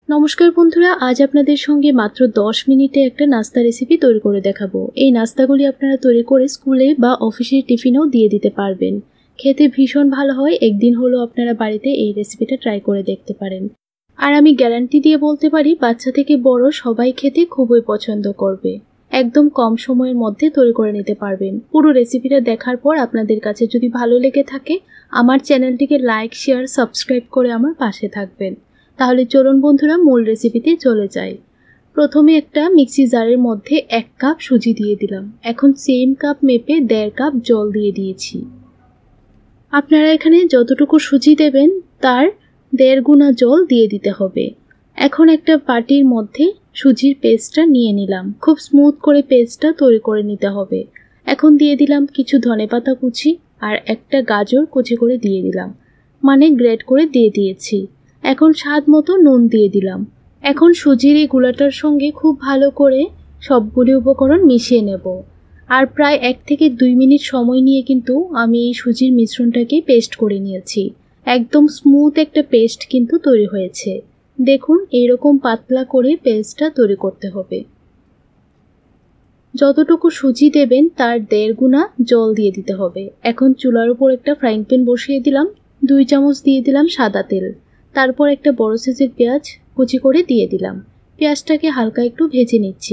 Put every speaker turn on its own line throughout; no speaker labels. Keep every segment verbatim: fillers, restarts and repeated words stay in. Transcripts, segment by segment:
নমস্কার বন্ধুরা, আজ আপনাদের সঙ্গে মাত্র দশ মিনিটে একটা নাস্তা রেসিপি তৈরি করে দেখাবো। এই নাস্তাগুলি আপনারা তৈরি করে স্কুলে বা অফিসের টিফিনেও দিয়ে দিতে পারবেন। খেতে ভীষণ ভালো হয়। একদিন হলো আপনারা বাড়িতে এই রেসিপিটা ট্রাই করে দেখতে পারেন। আর আমি গ্যারান্টি দিয়ে বলতে পারি, বাচ্চা থেকে বড় সবাই খেতে খুবই পছন্দ করবে। একদম কম সময়ের মধ্যে তৈরি করে নিতে পারবেন। পুরো রেসিপিটা দেখার পর আপনাদের কাছে যদি ভালো লেগে থাকে, আমার চ্যানেলটিকে লাইক, শেয়ার, সাবস্ক্রাইব করে আমার পাশে থাকবেন। তাহলে চলুন বন্ধুরা, মূল রেসিপিতে চলে যাই। প্রথমে একটা মিক্সি জারের মধ্যে এক কাপ সুজি দিয়ে দিলাম। এখন সেম কাপ মেপে দেড় কাপ জল দিয়ে দিয়েছি। আপনারা এখানে যতটুকু সুজি দেবেন তার দেড় গুণা জল দিয়ে দিতে হবে। এখন একটা বাটির মধ্যে সুজির পেস্টটা নিয়ে নিলাম। খুব স্মুথ করে পেস্টটা তৈরি করে নিতে হবে। এখন দিয়ে দিলাম কিছু ধনেপাতা কুচি আর একটা গাজর কুচি করে দিয়ে দিলাম, মানে গ্রেট করে দিয়ে দিয়েছি। এখন স্বাদ মতো নুন দিয়ে দিলাম। এখন সুজির এই গুঁড়াটার সঙ্গে খুব ভালো করে সবগুলি উপকরণ মিশিয়ে নেব। আর প্রায় এক থেকে দুই মিনিট সময় নিয়ে কিন্তু আমি এই সুজির মিশ্রণটাকে পেস্ট করে নিয়েছি। একদম স্মুথ একটা পেস্ট কিন্তু তৈরি হয়েছে। দেখুন, এইরকম পাতলা করে পেস্টটা তৈরি করতে হবে। যতটুকু সুজি দেবেন তার দেড় গুণা জল দিয়ে দিতে হবে। এখন চুলার উপর একটা ফ্রাইং প্যান বসিয়ে দিলাম। দুই চামচ দিয়ে দিলাম সাদা তেল। তারপর একটা বড় সাইজের পেঁয়াজ কুচি করে দিয়ে দিলাম। পেঁয়াজটাকে হালকা একটু ভেজে নিচ্ছি।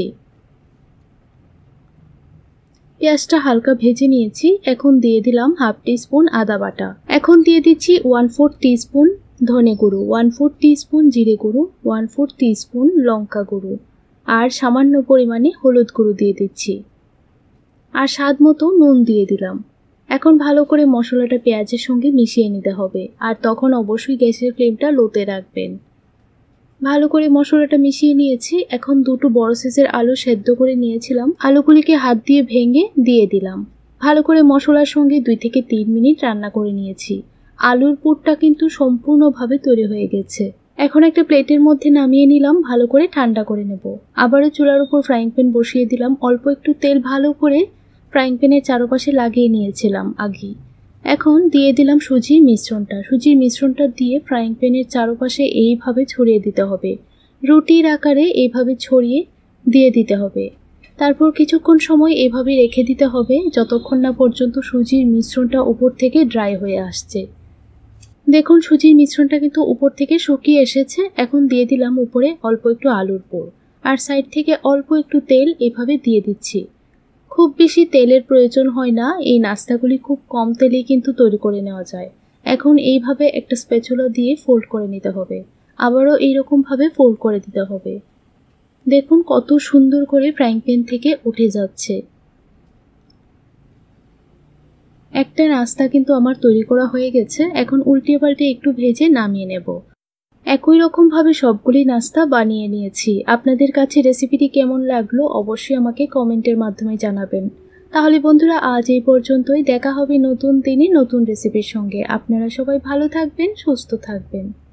পেঁয়াজটা হালকা ভেজে নিয়েছি। এখন দিয়ে দিলাম হাফ টি স্পুন আদা বাটা। এখন দিয়ে দিচ্ছি ওয়ান ফোর টি স্পুন ধনে গুঁড়ো, ওয়ান ফোর টি স্পুন জিরে গুঁড়ো, ওয়ান ফোর টি স্পুন লঙ্কা গুঁড়ো আর সামান্য পরিমাণে হলুদ গুঁড়ো দিয়ে দিচ্ছি। আর স্বাদ মতো নুন দিয়ে দিলাম। এখন ভালো করে মশলাটা পেঁয়াজের সঙ্গে মিশিয়ে নিতে হবে। আর তখন অবশ্যই গ্যাসের ফ্লেমটা লোতে রাখবেন। ভালো করে মশলাটা মিশিয়ে নিয়েছি। এখন দুটো বড় সাইজের আলু সেদ্ধ করে নিয়েছিলাম, আলুগুলিকে হাত দিয়ে ভেঙে দিয়ে দিলাম। ভালো করে মশলার সঙ্গে দুই থেকে তিন মিনিট রান্না করে নিয়েছি। আলুর পুরটা কিন্তু সম্পূর্ণভাবে তৈরি হয়ে গেছে। এখন একটা প্লেটের মধ্যে নামিয়ে নিলাম। ভালো করে ঠান্ডা করে নেব। আবারও চুলার উপর ফ্রাইং প্যান বসিয়ে দিলাম। অল্প একটু তেল ভালো করে ফ্রাইং প্যানের চারপাশে লাগিয়ে নিয়েছিলাম আগে। এখন দিয়ে দিলাম সুজির মিশ্রণটা। সুজির মিশ্রণটা দিয়ে ফ্রাইং প্যানের চারপাশে এইভাবে ছড়িয়ে দিতে হবে। রুটির আকারে এইভাবে ছড়িয়ে দিয়ে দিতে হবে। তারপর কিছুক্ষণ সময় এভাবে রেখে দিতে হবে, যতক্ষণ না পর্যন্ত সুজির মিশ্রণটা উপর থেকে ড্রাই হয়ে আসছে। দেখুন, সুজির মিশ্রণটা কিন্তু উপর থেকে শুকিয়ে এসেছে। এখন দিয়ে দিলাম উপরে অল্প একটু আলুর পুর আর সাইড থেকে অল্প একটু তেল এভাবে দিয়ে দিচ্ছি। খুব বেশি তেলের প্রয়োজন হয় না। এই নাস্তাগুলি খুব কম তেলেই কিন্তু তৈরি করে নেওয়া যায়। এখন এইভাবে একটা স্প্যাচুলা দিয়ে ফোল্ড করে নিতে হবে। আবারও এইরকমভাবে ফোল্ড করে দিতে হবে। দেখুন কত সুন্দর করে ফ্রাইং প্যান থেকে উঠে যাচ্ছে। একটা নাস্তা কিন্তু আমার তৈরি করা হয়ে গেছে। এখন উল্টিয়ে পাল্টে একটু ভেজে নামিয়ে নেব। একই রকমভাবে সবগুলি নাস্তা বানিয়ে নিয়েছি। আপনাদের কাছে রেসিপিটি কেমন লাগলো অবশ্যই আমাকে কমেন্টের মাধ্যমে জানাবেন। তাহলে বন্ধুরা, আজ এই পর্যন্তই। দেখা হবে নতুন দিনে নতুন রেসিপির সঙ্গে। আপনারা সবাই ভালো থাকবেন, সুস্থ থাকবেন।